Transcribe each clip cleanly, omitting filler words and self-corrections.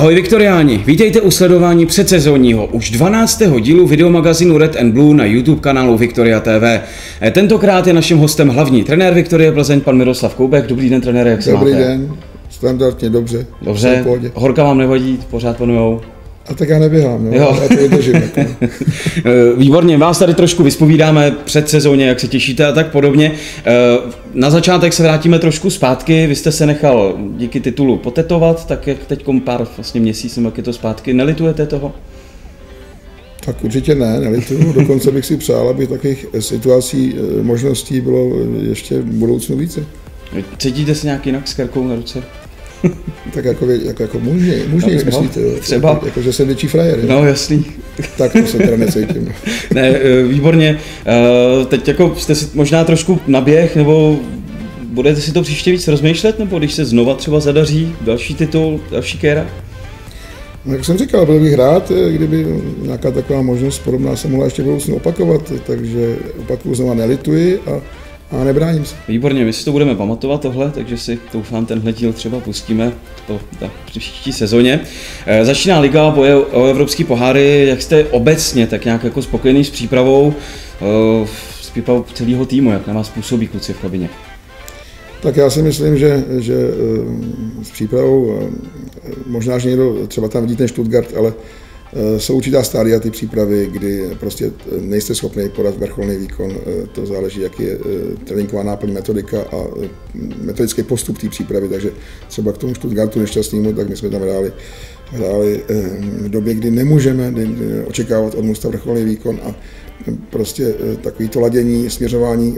Ahoj Viktoriáni, vítejte u sledování předsezónního už 12. dílu videomagazínu Red and Blue na YouTube kanálu Viktoria TV. Tentokrát je naším hostem hlavní trenér Viktorie Plzeň, pan Miroslav Koubek. Dobrý den, trenére, jak se máte? Dobrý den, standardně dobře. Dobře, horka vám nevadí, pořád panujou? A tak já neběhám, no, já to vydržím. Výborně, vás tady trošku vyspovídáme před sezóně, jak se těšíte a tak podobně. Na začátek se vrátíme trošku zpátky, vy jste se nechal díky titulu potetovat, tak jak teď pár měsíců, jak je to zpátky, nelitujete toho? Tak určitě ne, nelituju, dokonce bych si přál, aby takových situací, možností bylo ještě v budoucnu více. Cítíte se nějak jinak s kerkou na ruce? Tak jako mužněji, myslíte, jo? Třeba. Jako, že jsem větší frajer. No jasný. Tak to se teda necítím. Ne, výborně. Teď jako jste si možná trošku naběh, nebo budete si to příště víc rozmýšlet, nebo když se znova třeba zadaří další titul, další kéra? No, jak jsem říkal, byl bych rád, kdyby nějaká taková možnost podobná se mohla ještě v budoucnu opakovat, takže opakuju, znova nelituji a nebráním se. Výborně, my si to budeme pamatovat tohle, takže si doufám tenhle díl třeba pustíme v příští sezóně. Začíná liga, boje o evropský poháry, jak jste obecně tak nějak jako spokojený s přípravou celého týmu, jak na vás působí kluci v kabině? Tak já si myslím, že s přípravou, možná, že někdo třeba tam vidí ten Stuttgart, ale jsou určitá stádia ty přípravy, kdy prostě nejste schopni podat vrcholný výkon, to záleží, jak je tréninková náplň, metodika a metodický postup té přípravy, takže třeba k tomu Stuttgartu nešťastnému, tak my jsme tam hráli v době, kdy nemůžeme očekávat od mužstva vrcholný výkon a prostě takový to ladění, směřování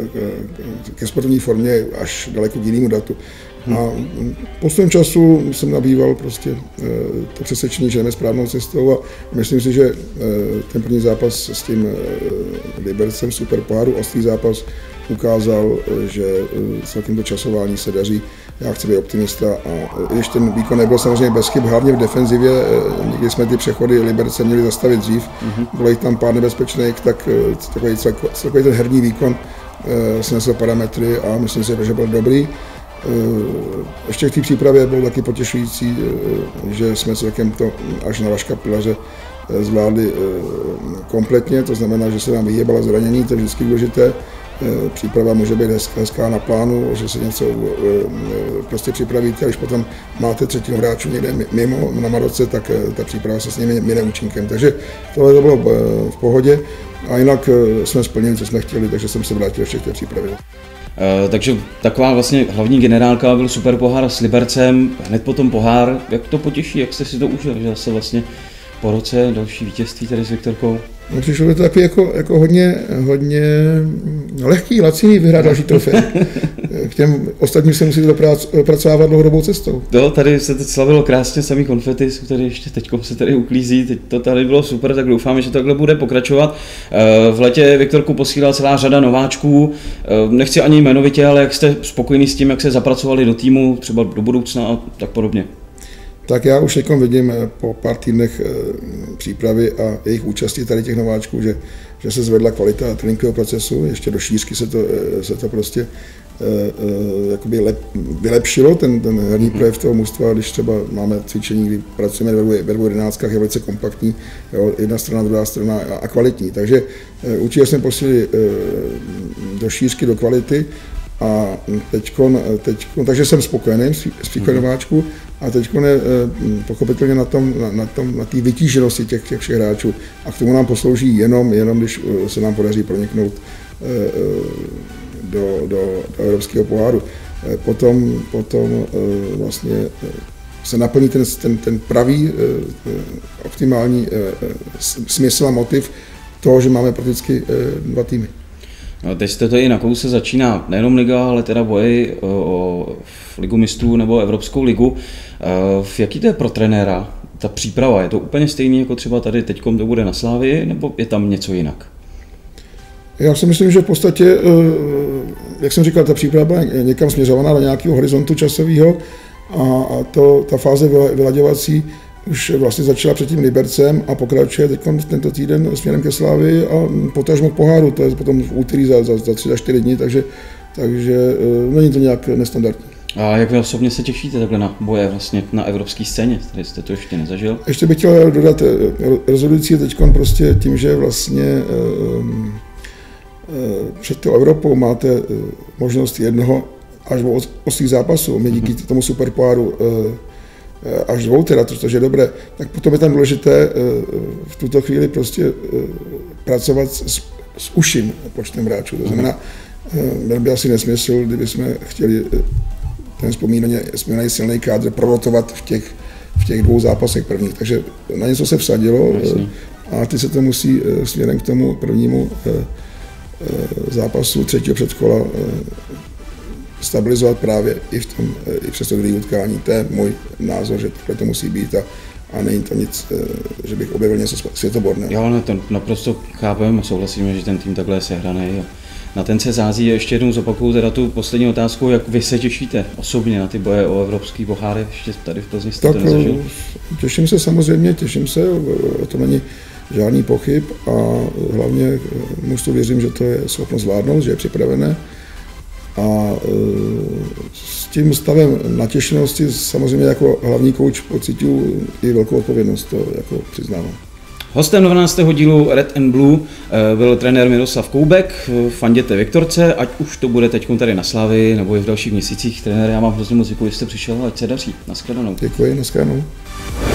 ke sportovní formě až daleko k jinému datu. A postupem času jsem nabýval prostě to přesvědčení, že jdeme správnou cestou a myslím si, že ten první zápas s tím Libercem Super poháru, ostrý zápas, ukázal, že celkem to časování se daří. Já chci být optimista a když ten výkon nebyl samozřejmě bez chyb, hlavně v defenzivě, někdy jsme ty přechody Liberce měli zastavit dřív, bylo jich tam pár nebezpečných, tak takový ten herní výkon snesl parametry a myslím si, že byl dobrý. Ještě v té přípravě bylo taky potěšující, že jsme celkem to až na Vaška Pilaře zvládli kompletně, to znamená, že se nám vyhýbala zranění, to je vždycky důležité. Příprava může být hezká na plánu, že se něco prostě připravíte, a když potom máte třetího hráčů někde mimo na Maroce, tak ta příprava se s nimi mine účinkem. Takže tohle to bylo v pohodě a jinak jsme splnili, co jsme chtěli, takže jsem se vrátil ještě k té přípravě. Takže taková vlastně hlavní generálka byl Super pohár s Libercem, hned potom pohár, jak to potěší, jak jste si to užil, že zase vlastně po roce další vítězství tady s Viktorkou? No, přišlo by to takový jako hodně lehký, laciný vyhrát další trofej. K těm ostatním se musí dopracovávat dlouhodobou cestou. No, tady se teď slavilo krásně, samý konfety jsou tady ještě teďkom se tady uklízí, teď to tady bylo super, tak doufáme, že takhle bude pokračovat. V létě Viktorku posílala celá řada nováčků, nechci ani jmenovitě, ale jak jste spokojení s tím, jak se zapracovali do týmu, třeba do budoucna a tak podobně? Tak já už vidím po pár týdnech přípravy a jejich účasti tady těch nováčků, že se zvedla kvalita tréninkového procesu, ještě do šířky se to prostě jakoby vylepšilo, ten herní projev toho mužstva, když třeba máme cvičení, kdy pracujeme ve dvou jedenáctkách, je velice kompaktní, jo, jedna strana, druhá strana a kvalitní. Takže určitě jsme posílili do šířky, do kvality. A teďkon, takže jsem spokojený s příkladem nováčků a teďkon je pochopitelně na té vytíženosti těch všech hráčů a k tomu nám poslouží jenom když se nám podaří proniknout do evropského poháru. Potom vlastně se naplní ten pravý optimální smysl a motiv toho, že máme prakticky dva týmy. No, teď jste to i na kouse začíná nejenom liga, ale teda boj o ligu mistrů nebo Evropskou ligu. Jaký to je pro trenéra ta příprava? Je to úplně stejný jako třeba tady teďkom to bude na Slavii, nebo je tam něco jinak? Já si myslím, že v podstatě, jak jsem říkal, ta příprava byla někam směřovaná do nějakého horizontu časového a ta fáze vyladěvací už vlastně začala před tím Libercem a pokračuje teď tento týden směrem ke Slavii a potažmo k poháru, to je potom v úterý za 3 až 4 dní, takže není to nějak nestandardní. A jak vy osobně se těšíte takhle na boje vlastně na evropské scéně? Tady jste to ještě nezažil? Ještě bych chtěl dodat, rozhodující je teď prostě tím, že vlastně před tou Evropou máte možnost jednoho až 8 zápasů. My díky tomu superpoháru až 2 teda, což je dobré, tak potom je tam důležité v tuto chvíli prostě pracovat s uším počtem hráčů. To znamená, byl by asi nesmysl, kdyby jsme chtěli ten vzpomínaný silný kádr prorotovat v těch 2 zápasech prvních. Takže na něco se vsadilo a ty se to musí směrem k tomu prvnímu zápasu 3. předkola stabilizovat právě i přes to druhé utkání. To je můj názor, že to musí být a není to nic, že bych objevil něco světoborného. Jo, to naprosto chápeme a souhlasíme, že ten tým takhle je sehraný. Na ten se zází. Ještě jednou zopakuju teda tu poslední otázku, jak vy se těšíte osobně na ty boje o evropský poháry, ještě tady v Plzni jste to nezažil? Těším se samozřejmě, o tom není žádný pochyb a hlavně mužstvu věřím, že to je schopno zvládnout, že je připravené. A s tím stavem natěšenosti samozřejmě jako hlavní kouč pocituju i velkou odpovědnost, to jako přiznávám. Hostem 12. dílu Red and Blue byl trenér Miroslav Koubek. Fanděte Viktorce, ať už to bude teď tady na Slavii nebo i v dalších měsících. Trenér, já vám hrozně moc děkuji, že jste přišel, ať se daří. Naschledanou. Děkuji, naschledanou.